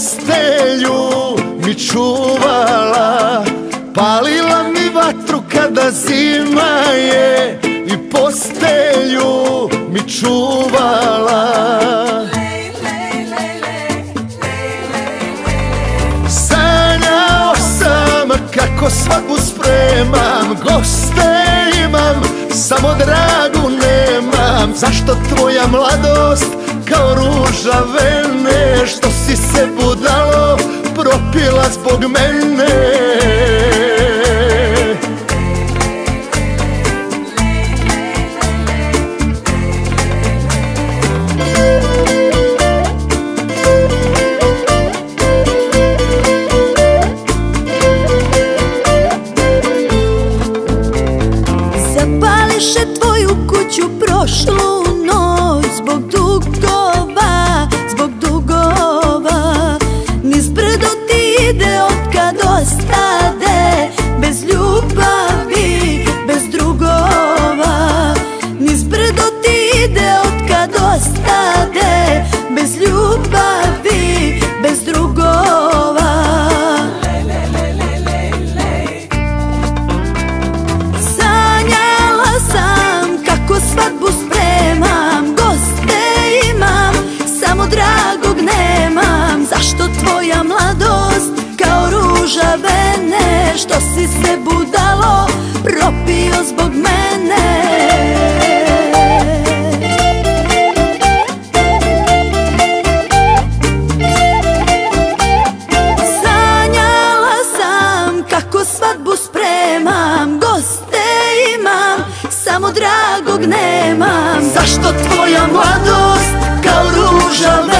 postelju mi čuvala, palila mi vatru kada zima je i postelju mi čuvala. Sanjao sam kako svadbu spremam, goste imam, samo dragu nemam. Zašto tvoja mladost kao ruža vene, što si se budalo propila zbog mene? Zapališe tvoju kuću prošlu noć zbog dugova, zbog dugova. Niz brdo ti ide otkad ostade, bez ljubavi, bez drugova. Niz brdo ti ide otkad ostade, bez ljubavi, bez drugova. Sanjala sam kako svadbu spremam, goste imam, samo dragog nemam. Zašto tvoja mladost kao ruža vene, što si se budalo propio zbog mene? Sanjala sam kako svadbu spremam, goste imam, samo dragog nemam. Zašto tvoja mladost kao ruža